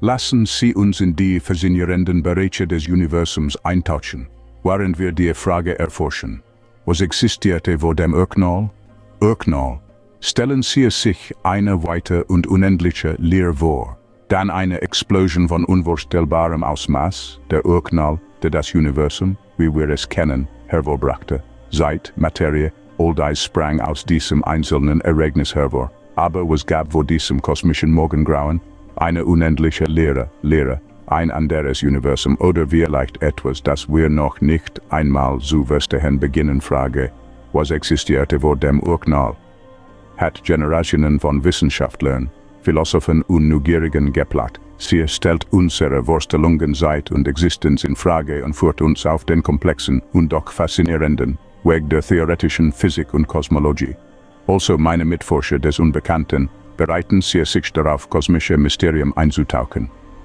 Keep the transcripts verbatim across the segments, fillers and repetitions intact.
Lassen Sie uns in die faszinierenden Bereiche des Universums eintauchen, während wir die Frage erforschen: Was existierte vor dem Urknall? Urknall. Stellen Sie sich eine weite und unendliche Leere vor, dann eine Explosion von unvorstellbarem Ausmaß, der Urknall, der das Universum, wie wir es kennen, hervorbrachte. Zeit, Materie, all dies sprang aus diesem einzelnen Ereignis hervor. Aber was gab vor diesem kosmischen Morgengrauen? Eine unendliche Leere, Leere, ein anderes Universum oder vielleicht etwas, das wir noch nicht einmal zu verstehen beginnen. Frage: Was existierte vor dem Urknall? Hat Generationen von Wissenschaftlern, Philosophen und Neugierigen geplagt. Sie stellt unsere Vorstellungen, Zeit und Existenz in Frage und führt uns auf den komplexen und doch faszinierenden Weg der theoretischen Physik und Kosmologie. Also meine Mitforscher des Unbekannten, bereiten Sie sich darauf, kosmische Mysterien einzutauchen.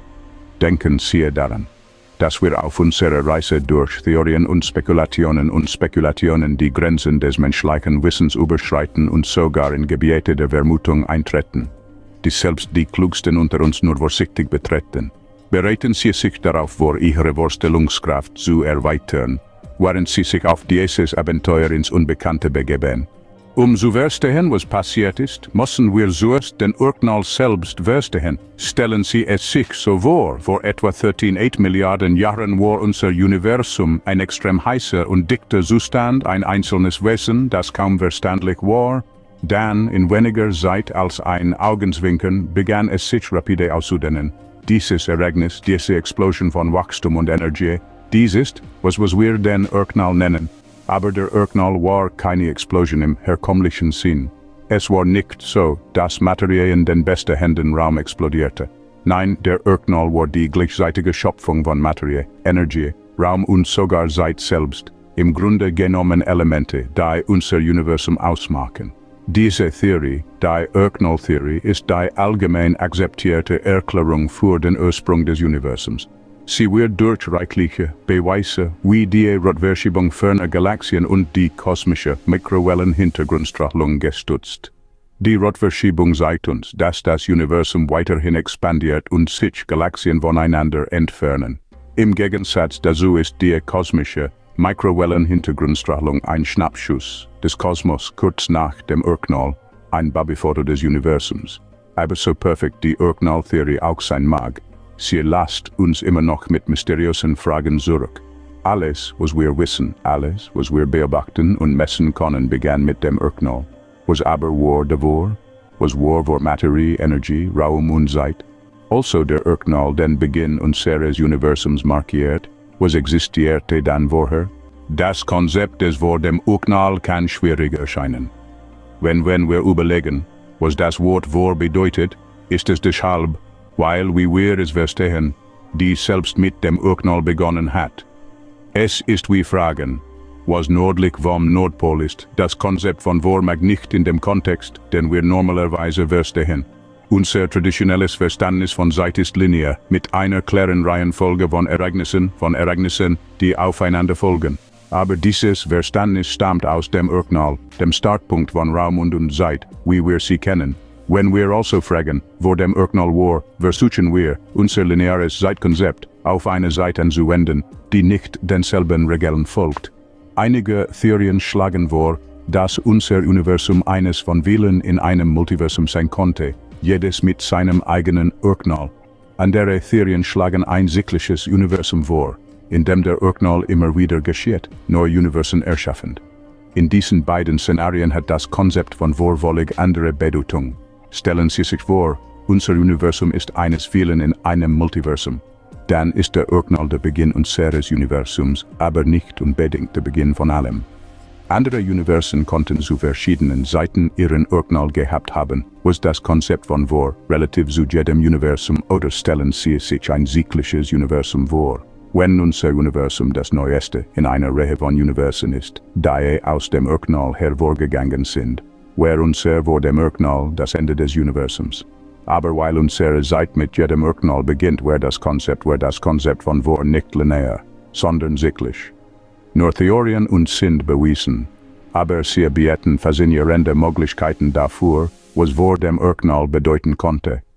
Denken Sie daran, dass wir auf unserer Reise durch Theorien und Spekulationen und Spekulationen die Grenzen des menschlichen Wissens überschreiten und sogar in Gebiete der Vermutung eintreten, die selbst die Klugsten unter uns nur vorsichtig betreten. Bereiten Sie sich darauf vor, Ihre Vorstellungskraft zu erweitern, während Sie sich auf dieses Abenteuer ins Unbekannte begeben. Um zu verstehen, was passiert ist, müssen wir zuerst den Urknall selbst verstehen. Stellen Sie es sich so vor, vor etwa dreizehn Komma acht Milliarden Jahren war unser Universum ein extrem heißer und dichter Zustand, ein einzelnes Wesen, das kaum verständlich war. Dann, in weniger Zeit als ein Augenzwinkern, begann es sich rapide auszudehnen. Dieses Ereignis, diese Explosion von Wachstum und Energie, dies ist, was, was wir den Urknall nennen. Aber der Urknall war keine Explosion im herkömmlichen Sinn. Es war nicht so, dass Materie in den bestehenden Raum explodierte. Nein, der Urknall war die gleichzeitige Schöpfung von Materie, Energie, Raum und sogar Zeit selbst, im Grunde genommen Elemente, die unser Universum ausmachen. Diese Theorie, die Urknall-Theorie, ist die allgemein akzeptierte Erklärung für den Ursprung des Universums. Sie wird durch reichliche Beweise wie die Rotverschiebung ferner Galaxien und die kosmische Mikrowellenhintergrundstrahlung gestützt. Die Rotverschiebung zeigt uns, dass das Universum weiterhin expandiert und sich Galaxien voneinander entfernen. Im Gegensatz dazu ist die kosmische Mikrowellenhintergrundstrahlung ein Schnappschuss des Kosmos kurz nach dem Urknall, ein Babyfoto des Universums. Aber so perfekt die Urknall-Theorie auch sein mag, sie lasst uns immer noch mit mysteriösen Fragen zurück. Alles, was wir wissen, alles, was wir beobachten und messen können, begann mit dem Urknall. Was aber war davor? Was war vor Materie, Energie, Raum und Zeit? Also der Urknall den Beginn unseres Universums markiert. Was existierte dann vorher? Das Konzept des vor dem Urknall kann schwierig erscheinen. Wenn, wenn wir überlegen, was das Wort vor bedeutet, ist es deshalb, weil, wie wir es verstehen, die selbst mit dem Urknall begonnen hat. Es ist wie Fragen, was nördlich vom Nordpol ist. Das Konzept von vor mag nicht in dem Kontext, den wir normalerweise verstehen. Unser traditionelles Verständnis von Zeit ist linear, mit einer klaren Reihenfolge von Ereignissen, von Ereignissen, die aufeinander folgen. Aber dieses Verständnis stammt aus dem Urknall, dem Startpunkt von Raum und Zeit, wie wir sie kennen. Wenn wir also fragen, vor dem Urknall war, versuchen wir, unser lineares Zeitkonzept auf eine Zeit anzuwenden, die nicht denselben Regeln folgt. Einige Theorien schlagen vor, dass unser Universum eines von vielen in einem Multiversum sein konnte, jedes mit seinem eigenen Urknall. Andere Theorien schlagen ein zyklisches Universum vor, in dem der Urknall immer wieder geschieht, neue Universen erschaffend. In diesen beiden Szenarien hat das Konzept von vor völlig andere Bedeutung. Stellen Sie sich vor, unser Universum ist eines vielen in einem Multiversum. Dann ist der Urknall der Beginn unseres Universums, aber nicht unbedingt der Beginn von allem. Andere Universen konnten zu verschiedenen Zeiten ihren Urknall gehabt haben, was das Konzept von vor, relativ zu jedem Universum, oder stellen Sie sich ein zyklisches Universum vor. Wenn unser Universum das neueste in einer Reihe von Universen ist, die aus dem Urknall hervorgegangen sind, wäre unser vor dem Urknall das Ende des Universums. Aber weil unsere Zeit mit jedem Urknall beginnt, wäre das Konzept, wäre das Konzept von vor nicht linear, sondern zyklisch. Nur Theorien und sind bewiesen, aber sie bieten faszinierende Möglichkeiten dafür, was vor dem Urknall bedeuten konnte.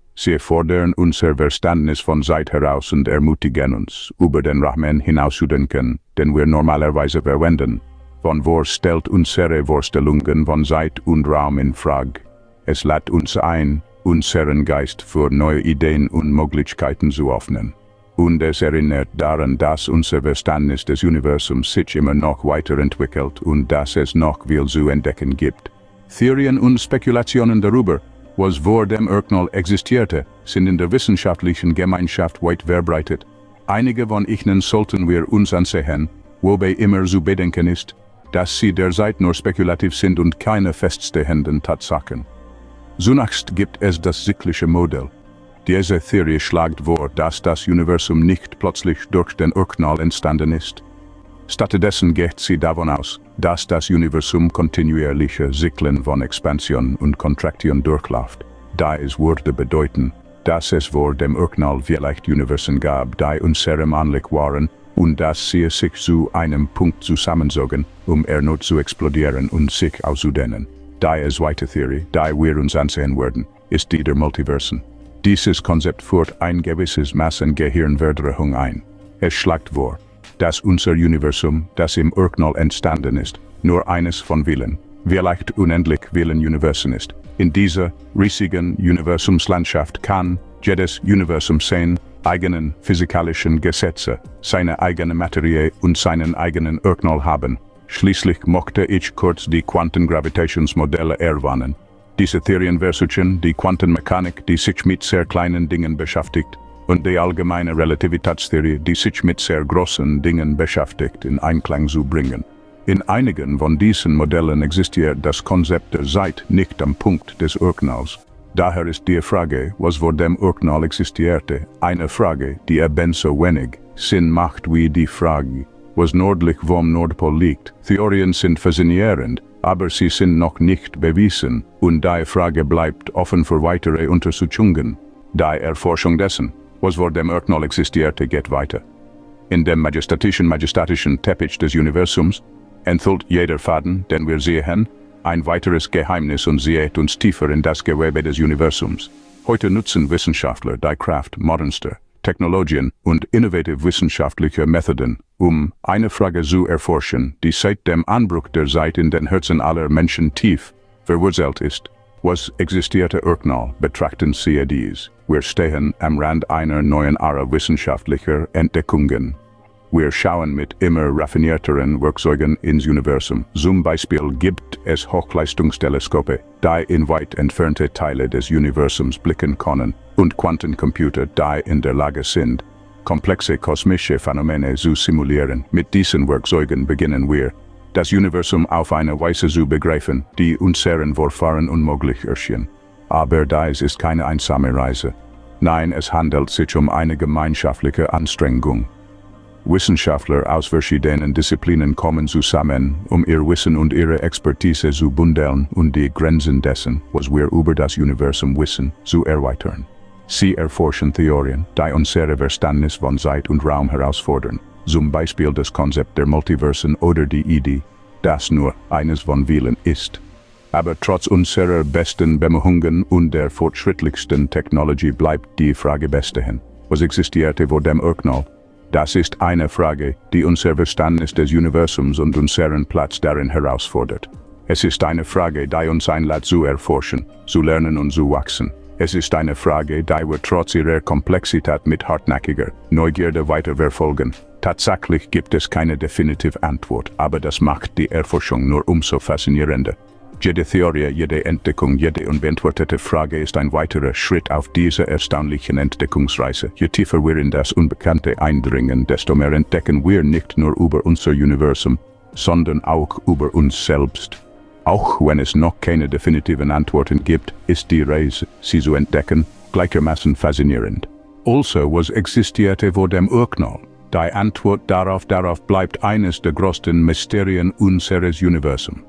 Sie fordern unser Verständnis von Zeit heraus und ermutigen uns, über den Rahmen hinauszudenken, den wir normalerweise verwenden. Von wo stellt unsere Vorstellungen von Zeit und Raum in Frage. Es lädt uns ein, unseren Geist für neue Ideen und Möglichkeiten zu öffnen. Und es erinnert daran, dass unser Verständnis des Universums sich immer noch weiterentwickelt und dass es noch viel zu entdecken gibt. Theorien und Spekulationen darüber, was vor dem Urknall existierte, sind in der wissenschaftlichen Gemeinschaft weit verbreitet. Einige von ihnen sollten wir uns ansehen, wobei immer zu bedenken ist, dass sie derzeit nur spekulativ sind und keine feststehenden Tatsachen. Zunächst gibt es das zyklische Modell. Diese Theorie schlägt vor, dass das Universum nicht plötzlich durch den Urknall entstanden ist. Stattdessen geht sie davon aus, dass das Universum kontinuierliche Zyklen von Expansion und Kontraktion durchläuft. Dies würde bedeuten, dass es vor dem Urknall vielleicht Universen gab, die unzeremonilich waren und dass sie sich zu einem Punkt zusammenzogen, um erneut zu explodieren und sich auszudehnen. Die zweite Theorie, die wir uns ansehen werden, ist die der Multiversen. Dieses Konzept führt ein gewisses Maß an Gehirnveränderung ein. Es schlägt vor, dass unser Universum, das im Urknall entstanden ist, nur eines von vielen, vielleicht unendlich vielen Universen ist. In dieser riesigen Universumslandschaft kann jedes Universum seine eigenen physikalischen Gesetze, seine eigene Materie und seinen eigenen Urknall haben. Schließlich möchte ich kurz die Quantengravitationsmodelle erwähnen. Diese Theorien versuchen die Quantenmechanik, die sich mit sehr kleinen Dingen beschäftigt, und die allgemeine Relativitätstheorie, die sich mit sehr großen Dingen beschäftigt, in Einklang zu bringen. In einigen von diesen Modellen existiert das Konzept der Zeit nicht am Punkt des Urknalls. Daher ist die Frage, was vor dem Urknall existierte, eine Frage, die ebenso wenig Sinn macht wie die Frage, was nördlich vom Nordpol liegt. Theorien sind faszinierend, aber sie sind noch nicht bewiesen, und die Frage bleibt offen für weitere Untersuchungen. Die Erforschung dessen, was vor dem Urknall existierte, geht weiter. In dem majestatischen majestatischen Teppich des Universums enthüllt jeder Faden, den wir sehen, ein weiteres Geheimnis und zieht uns tiefer in das Gewebe des Universums. Heute nutzen Wissenschaftler die Kraft modernster Technologien und innovative wissenschaftliche Methoden, um eine Frage zu erforschen, die seit dem Anbruch der Zeit in den Herzen aller Menschen tief verwurzelt ist. Was existierte Urknall, betrachten Sie dies. Wir stehen am Rand einer neuen Ära wissenschaftlicher Entdeckungen. Wir schauen mit immer raffinierteren Werkzeugen ins Universum. Zum Beispiel gibt es Hochleistungsteleskope, die in weit entfernte Teile des Universums blicken können, und Quantencomputer, die in der Lage sind, komplexe kosmische Phänomene zu simulieren. Mit diesen Werkzeugen beginnen wir, das Universum auf eine Weise zu begreifen, die unseren Vorfahren unmöglich erschien. Aber dies ist keine einsame Reise. Nein, es handelt sich um eine gemeinschaftliche Anstrengung. Wissenschaftler aus verschiedenen Disziplinen kommen zusammen, um ihr Wissen und ihre Expertise zu bündeln und die Grenzen dessen, was wir über das Universum wissen, zu erweitern. Sie erforschen Theorien, die unser Verständnis von Zeit und Raum herausfordern. Zum Beispiel das Konzept der Multiversen oder die Idee, dass nur eines von vielen ist. Aber trotz unserer besten Bemühungen und der fortschrittlichsten Technologie bleibt die Frage bestehen, was existierte vor dem Urknall? Das ist eine Frage, die unser Verständnis des Universums und unseren Platz darin herausfordert. Es ist eine Frage, die uns einlädt zu erforschen, zu lernen und zu wachsen. Es ist eine Frage, die wir trotz ihrer Komplexität mit hartnäckiger Neugierde weiterverfolgen. Tatsächlich gibt es keine definitive Antwort, aber das macht die Erforschung nur umso faszinierender. Jede Theorie, jede Entdeckung, jede unbeantwortete Frage ist ein weiterer Schritt auf dieser erstaunlichen Entdeckungsreise. Je tiefer wir in das Unbekannte eindringen, desto mehr entdecken wir nicht nur über unser Universum, sondern auch über uns selbst. Auch wenn es noch keine definitiven Antworten gibt, ist die Reise, sie zu entdecken, gleichermaßen faszinierend. Also, was existierte vor dem Urknall? Die Antwort darauf, darauf bleibt eines der größten Mysterien unseres Universums.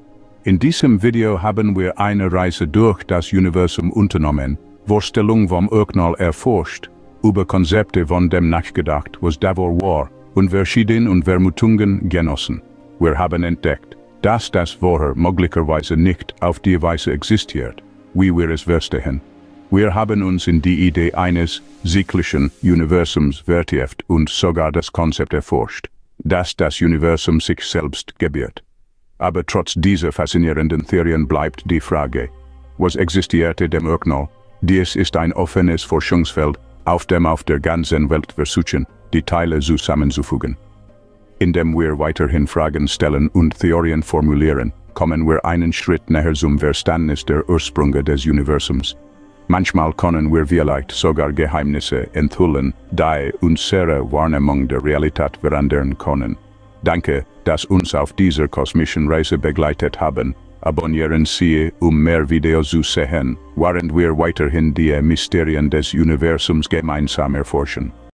In diesem Video haben wir eine Reise durch das Universum unternommen, Vorstellung vom Urknall erforscht, über Konzepte von dem nachgedacht, was davor war, und verschiedene und Vermutungen genossen. Wir haben entdeckt, dass das vorher möglicherweise nicht auf die Weise existiert, wie wir es verstehen. Wir haben uns in die Idee eines cyclischen Universums vertieft und sogar das Konzept erforscht, dass das Universum sich selbst gebiert. Aber trotz dieser faszinierenden Theorien bleibt die Frage, was existierte dem Urknall? Dies ist ein offenes Forschungsfeld, auf dem auf der ganzen Welt versuchen, die Teile zusammenzufügen. Indem wir weiterhin Fragen stellen und Theorien formulieren, kommen wir einen Schritt näher zum Verständnis der Ursprünge des Universums. Manchmal können wir vielleicht sogar Geheimnisse enthüllen, die unsere Wahrnehmung der Realität verändern können. Danke, dass uns auf dieser kosmischen Reise begleitet haben. Abonnieren Sie, um mehr Videos zu sehen, während wir weiterhin die Mysterien des Universums gemeinsam erforschen.